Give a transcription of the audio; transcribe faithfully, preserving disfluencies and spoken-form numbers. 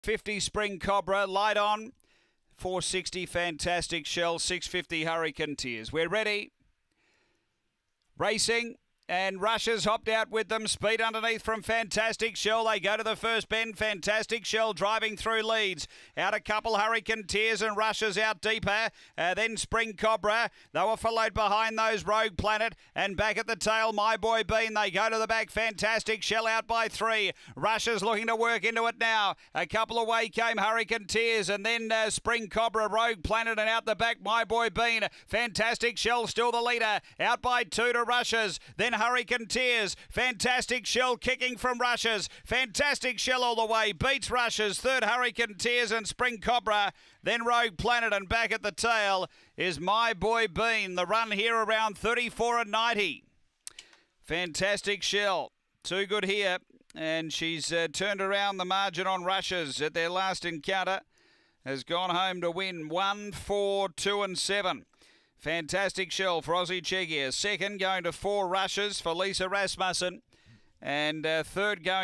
fifty Spring Cobra, light on. four sixty Fantastic Shell, six fifty Hurricane Tears. We're ready. Racing. And Rushers hopped out with them. Speed underneath from Fantastic Shell. They go to the first bend. Fantastic Shell driving through leads. Out a couple, Hurricane Tears and Rushers out deeper. Uh, then Spring Cobra. They were followed behind those Rogue Planet. And back at the tail, My Boy Bean. They go to the back. Fantastic Shell out by three. Rushers looking to work into it now. A couple away came Hurricane Tears. And then uh, Spring Cobra, Rogue Planet. And out the back, My Boy Bean. Fantastic Shell still the leader. Out by two to Rushers. Then Hurricane Tears. Fantastic Shell kicking from Rushers. Fantastic Shell all the way. Beats Rushers. Third Hurricane Tears and Spring Cobra. Then Rogue Planet, and back at the tail is My Boy Bean. The run here around thirty-four and ninety. Fantastic Shell. Too good here. And she's uh, turned around the margin on Rushers at their last encounter. Has gone home to win one, four, two and seven. Fantastic Shell for Aussie Chegia. Second going to four Rushers for Lisa Rasmussen. And uh, third going